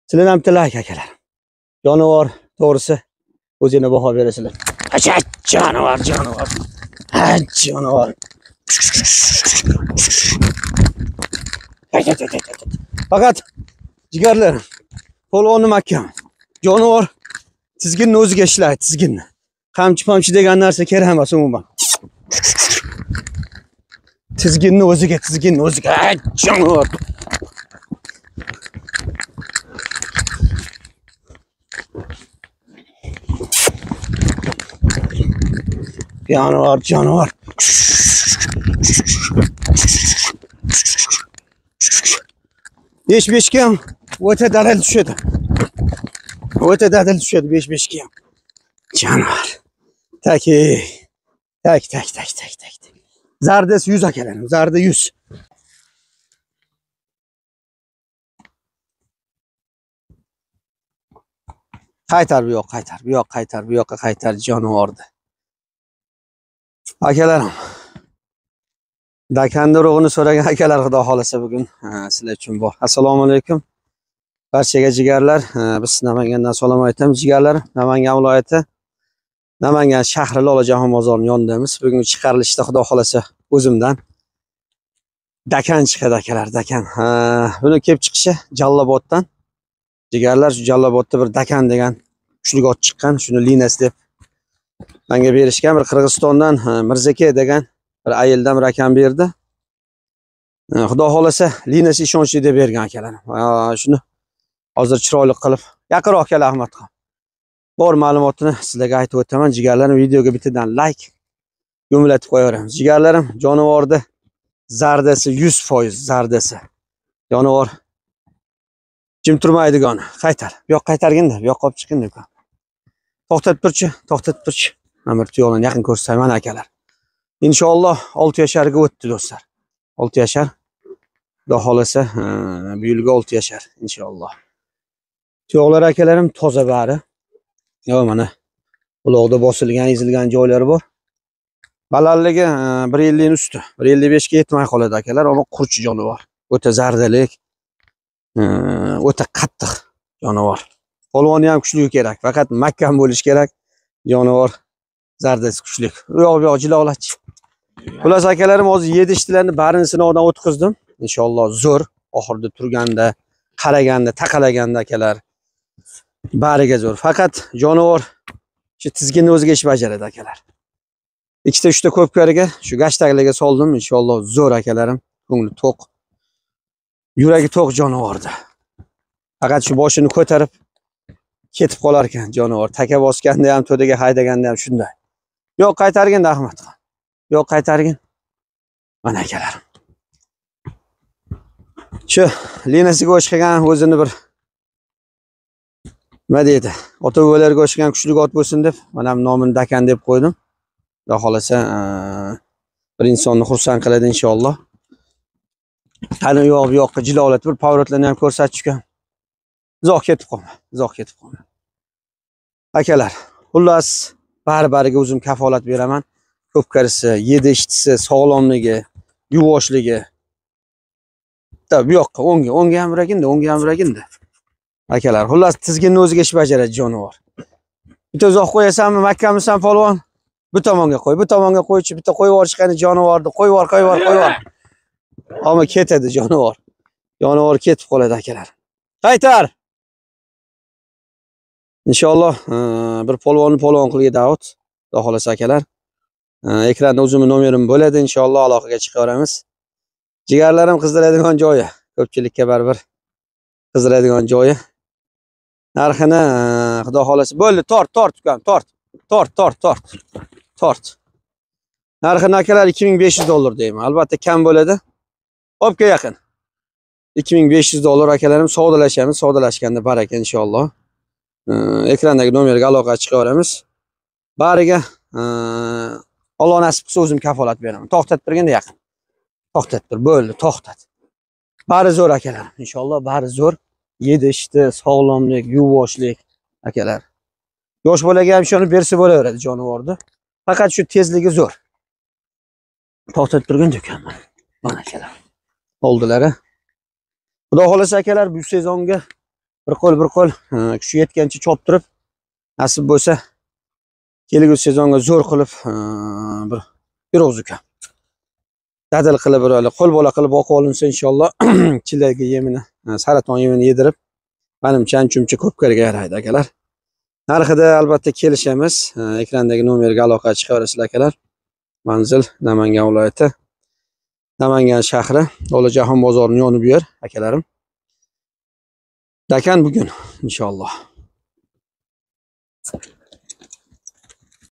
Sizlar ham tilak akalar. Jonivor to'g'risi o'zini baho berasizlar. Jonivor. Jonivor. Faqat jigarlar polvonni mahkam. Jonivor tizginni o'ziga ishlaydi, tizginni. Qamchi degan narsa kerak emas umuman. Tizginni o'ziga. Jonivor. Jonivor. 5-5 ham o'ta dadil tushadi. 5-5 ham. Jonivor. Tak. Zardasi 100 akalar. Zarda 100. Qaytar bu yoqqa qaytar jonivorni. Akalarim. Dakanni urug'ini so'ragan akalar xudo xolasa bugun sizlar uchun bor. Assalomu alaykum. Barchaga jigarlar, biz Namangandan salom aytamiz jigarlar. Namangan viloyati, Namangan shahri Lolajahon bozorining yonidamiz. Bugun chiqarilishda xudo xolasa o'zimdan dakan chiqadi akalar, dakan. Buni kelib chiqishi Jalloboddan. Jigarlar shu Jallobodda bir dakan degan kuchli ot chiqqan, shuni linasi deb menga berishgan. Bir Qirg'izistondan Mirzaka degan bir ayoldan rakam berdi. Xudo xolasa linasi ishonchli deb bergan akalar. Shuni hozir chiroyli qilib yaqinroq akalar Ahmadxon. Bor ma'lumotini sizlarga aytib o'taman. Jigarlarim, videoga bittadan like yo'mlatib qo'yaveramiz. Jigarlarim, jonivorda zardasi 100% zardasi. Jonivor jim turmaydigan. Qaytar. Bu yoq qaytarganda, bu yoq olib chiqin deb. To'xtatib turchi. Amir yo'lini yaqin ko'rsatmayman akalar. İnşallah 6 yaşarga o'tdi do'stlar. 6 yaşar. Xudo xolasa, bu yilga 6 yaşar inshaalloh. Tuyoqlar akalarim toza bari. Yo mana uloqda bosilgan, ezilgan joylari bor. Balandligi 1.50 usti. 1.55 ga yetmay qoladi akalar, ammo qurchi jonivor. O'ta zardalik, o'ta qattiq jonivor. Polvoni ham kuchli kerak, faqat mahkam bo'lish kerak. Jonivor zardasi kuchli. Bu yoq jiloqlachi. Xullas akalarim, hozir 7 ishtilarni barini sinovdan o'tkazdim. Inshaalloh zo'r. Oxirida turganda, qaraganda, taqalaganda akalar bariga zo'r. Faqat jonivor shu tizginni o'ziga ish bajaradi akalar. 2-3 ta ko'pkariga shu gashtaklarga soldim. Inshaalloh zo'r akalarim. Ko'ngli to'q. Yuragi to'q jonivorda. Faqat shu boshini ko'tarib ketib qolar ekan jonivor. Taka bosganda ham, to'daga haydaganda ham shunday. Yo'q qaytarganda Ahmadxon. Yo'q qaytargin. Mana akalarim. Shu linasiga o'xshagan o'zini bir nima deydi? Ota-bobolarga o'xshagan kuchli ot bo'lsin deb mana bu nomini dakan deb qo'ydim. Xudo xolasa bir insonni xursand qiladi inshaalloh. Qani yo'q bu yoqqa jilolatib bir pavratlarni ham ko'rsatishgan. Uzoq ketib qolma. Akalar, xullas bari-bariga o'zim kafolat beraman. Ko'pkarisi, yedi ishtisi, sog'lomligi, yuvoshligi. Bu yoqqa o'ngga ham yuraginda. Akalar, xullas tizginni o'ziga ish bajaradi jonivor. Bitta uzoq qo'yasanmi, makkamisan polvon? Bu tomonga qo'ychi, bitta qo'yib yuborishgani jonivorni, qo'yib yubor. Ammo ketadi jonivor. Jonivor ketib qoladi akalar. Qaytar. İnşallah bir polvon qilgan Davud. Xudo xolasa akalar. Ekranda o'zimning nomerim bo'ladi. Inshaalloh aloqaga chiqaveramiz. Jigarlarim qizdiradigan joyi. Ko'pchilikka baribir qizdiradigan joyi. Narxini xudo xolasa bo'ldi. Tort ukam, tort. Narxini akalar $2500 deyman. Albatta kam bo'ladi. Hopga yaqin. $2500 akalarim savdolashamiz. Savdolashganda baraka inshaalloh. Ekrandagi nomerga aloqaga chiqaveramiz. Bariga Alloh nasib qilsa o'zim kafolat beraman. To'xtatib turganda yaqin. Bo'ldi, to'xtat. Bari zo'r akalar. Inshaalloh bari zo'r. Yedishdi, sog'lomlik, yuvoshlik akalar. Yosh bolaga ham shuni bersa bo'laveradi jonivorni. Faqat shu tezligi zo'r. To'xtatib turganda ekanman. Mana akalar. Oldilar. Xudo xolasa akalar bu sezonga bir qo'l kuchi yetgancha chop turib, nasib bo'lsa kelgusi sezonga zo'r qilib bir pirog uka. Dadil qilib bir qo'l bola qilib boqib olinsa inshaalloh chilagi yemini, saraton yemini yedirib, menimcha anchuncha ko'p kerga yaraydi akalar. Narxida albatta kelishamiz. Ekrandagi nomerga aloqa chiqaverasizlar akalar. Manzil Namangan viloyati, Namangan shahri, Olajahon bozorining yoni bu yer akalarim. Dakan bugun inshaalloh.